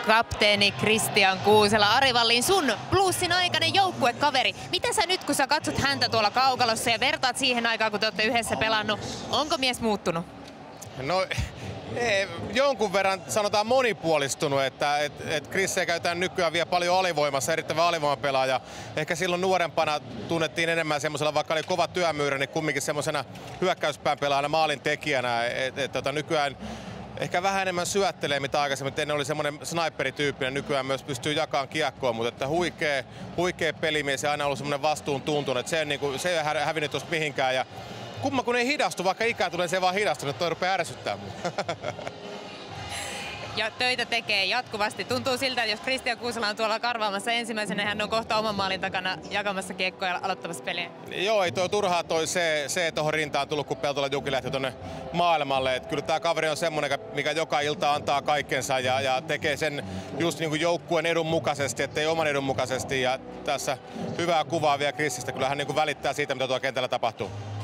kapteeni Kristian Kuusela. Ari Vallin, sun plussin aikainen joukkuekaveri. Mitä sä nyt, kun sä katsot häntä tuolla kaukalossa ja vertaat siihen aikaan, kun te olette yhdessä pelannut, onko mies muuttunut? No, jonkun verran sanotaan monipuolistunut, että Chris ei käytetään nykyään vielä paljon alivoimassa, erittäin alivoimapelaaja. Ehkä silloin nuorempana tunnettiin enemmän semmoisella, vaikka oli kova työmyyrä, niin kumminkin semmoisena hyökkäyspään pelaajana, maalin tekijänä. Nykyään ehkä vähän enemmän syöttelee mitä aikaisemmin. Ennen oli semmoinen sniperityyppinen, nykyään myös pystyy jakamaan kiekkoa, mutta että huikea pelimies ja aina ollut semmoinen vastuuntuntunut. Se ei hävinnyt tuosta mihinkään. Ja kumma kun ei hidastu, vaikka ikää tulee, se ei vaan hidastunut, toi rupeaa ärsyttää mua. Ja töitä tekee jatkuvasti. Tuntuu siltä, että jos Kristian Kuusela on tuolla karvaamassa ensimmäisenä, hän on kohta oman maalin takana jakamassa kiekkoja ja aloittamassa peliä. Joo, ei toi turhaa se tuohon rintaan tullut, kun Peltola Juki lähti tuonne maailmalle. Et kyllä tää kaveri on semmonen, mikä joka ilta antaa kaikkensa ja tekee sen just niin kuin joukkueen edun mukaisesti, ettei oman edun mukaisesti. Ja tässä hyvää kuvaa vielä Chrisistä. Kyllä hän niin kuin välittää siitä, mitä tuolla kentällä tapahtuu.